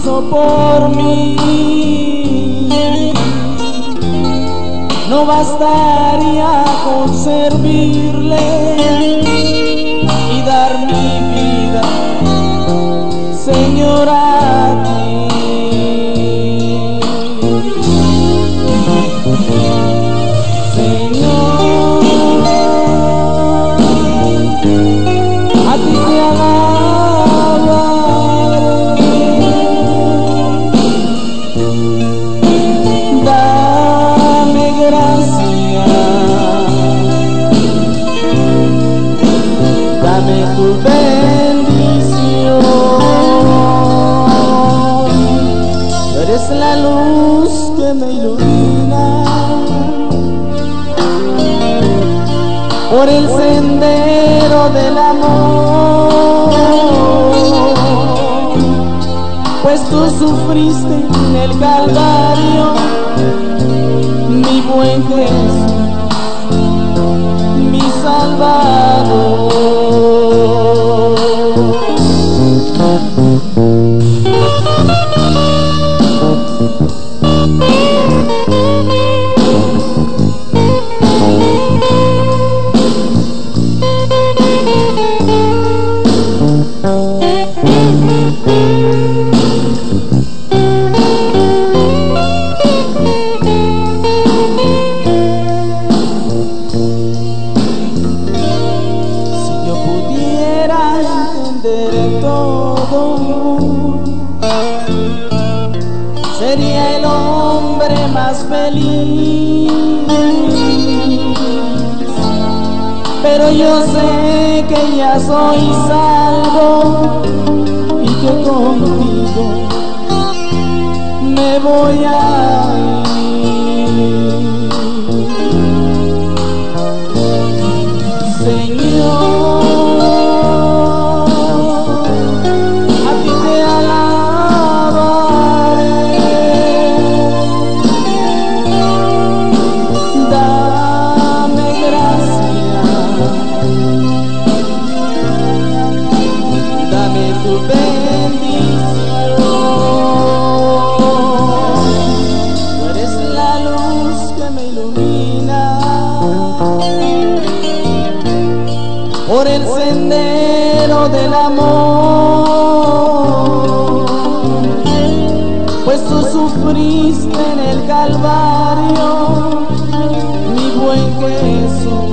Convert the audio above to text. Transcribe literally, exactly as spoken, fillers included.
hizo por mí, no bastaría con servirle y dar mi vida, Señor, a ti. Señor, a ti te alabaré. Dame gracia, dame tu bendición. Tú eres la luz que me ilumina por el sendero del amor, pues tú sufriste en el Calvario, mi buen Jesús, mi Salvador. Sería el hombre más feliz, pero yo sé que ya soy salvo y que contigo me voy a ir. Señor, a ti te alabaré. Dame gracia, dame tu bendición. Tú eres la luz que me ilumina por el sendero del amor, pues tú sufriste en el Calvario, mi buen Jesús,